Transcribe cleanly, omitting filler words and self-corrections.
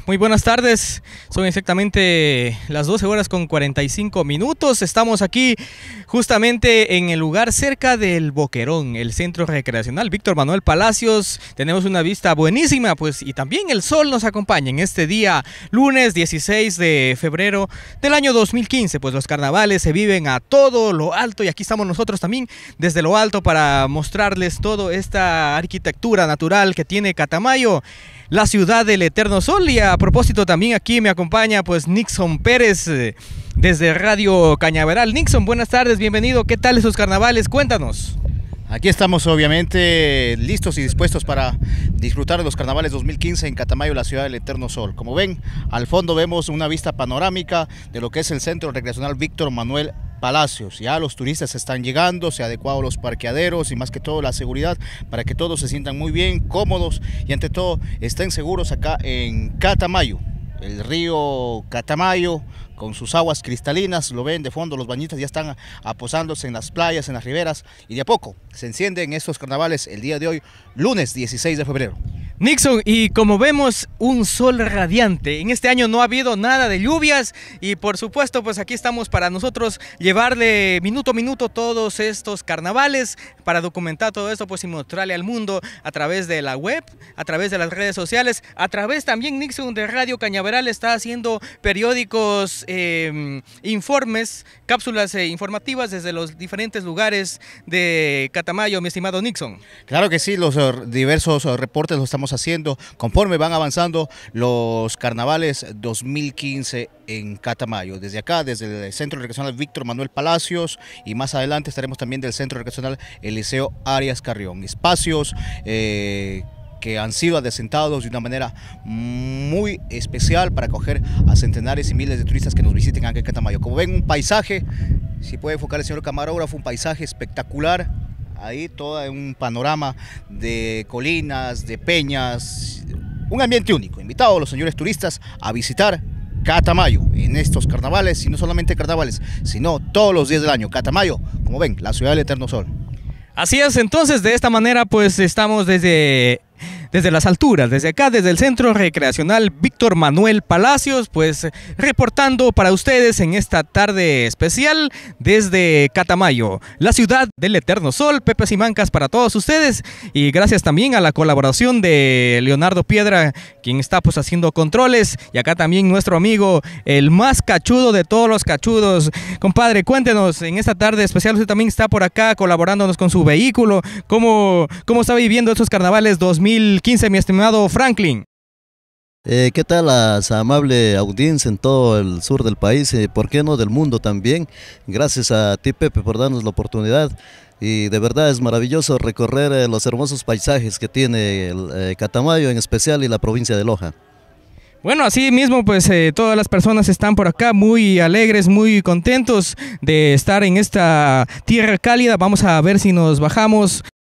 Muy buenas tardes, son exactamente las 12 horas con 45 minutos. Estamos aquí justamente en el lugar cerca del Boquerón, el centro recreacional Víctor Manuel Palacios. Tenemos una vista buenísima, pues, y también el sol nos acompaña en este día, lunes 16 de febrero del año 2015. Pues los carnavales se viven a todo lo alto y aquí estamos nosotros también desde lo alto para mostrarles toda esta arquitectura natural que tiene Catamayo, la ciudad del eterno sol. Y a propósito también aquí me acompaña pues Nixon Pérez desde Radio Cañaveral. Nixon, buenas tardes, bienvenido. ¿Qué tal esos carnavales? Cuéntanos. Aquí estamos obviamente listos y dispuestos para disfrutar de los carnavales 2015 en Catamayo, la ciudad del eterno sol. Como ven, al fondo vemos una vista panorámica de lo que es el centro recreacional Víctor Manuel Palacios. Ya los turistas están llegando, se han adecuado los parqueaderos y más que todo la seguridad para que todos se sientan muy bien, cómodos y ante todo estén seguros acá en Catamayo. El río Catamayo con sus aguas cristalinas, lo ven de fondo, los bañistas ya están aposándose en las playas, en las riberas y de a poco se encienden estos carnavales el día de hoy, lunes 16 de febrero. Nixon, y como vemos, un sol radiante. En este año no ha habido nada de lluvias y por supuesto pues aquí estamos para nosotros llevarle minuto a minuto todos estos carnavales, para documentar todo esto pues y mostrarle al mundo a través de la web, a través de las redes sociales, a través también Nixon de Radio Cañaveral está haciendo periódicos, informes, cápsulas informativas desde los diferentes lugares de Catamayo, mi estimado Nixon. Claro que sí, los diversos reportes los estamos haciendo conforme van avanzando los carnavales 2015 en Catamayo. Desde acá, desde el Centro Recreacional Víctor Manuel Palacios y más adelante estaremos también del Centro Recreacional Eliseo Arias Carrión. Espacios que han sido adecentados de una manera muy especial para acoger a centenares y miles de turistas que nos visiten aquí en Catamayo. Como ven, un paisaje, si puede enfocar el señor camarógrafo, un paisaje espectacular. Ahí todo un panorama de colinas, de peñas, un ambiente único. Invitado a los señores turistas a visitar Catamayo en estos carnavales, y no solamente carnavales, sino todos los días del año. Catamayo, como ven, la ciudad del eterno sol. Así es, entonces de esta manera pues estamos desde las alturas, desde acá, desde el Centro Recreacional Víctor Manuel Palacios, pues reportando para ustedes en esta tarde especial desde Catamayo, la ciudad del eterno sol. Pepe Simancas para todos ustedes y gracias también a la colaboración de Leonardo Piedra, quien está pues haciendo controles, y acá también nuestro amigo, el más cachudo de todos los cachudos. Compadre, cuéntenos, en esta tarde especial usted también está por acá colaborándonos con su vehículo. ¿Cómo está viviendo estos carnavales 2015, mi estimado Franklin? ¿Qué tal a esa amable audiencia en todo el sur del país, por qué no del mundo también? Gracias a ti, Pepe, por darnos la oportunidad, y de verdad es maravilloso recorrer los hermosos paisajes que tiene Catamayo en especial y la provincia de Loja. Bueno, así mismo pues todas las personas están por acá muy alegres, muy contentos de estar en esta tierra cálida. Vamos a ver si nos bajamos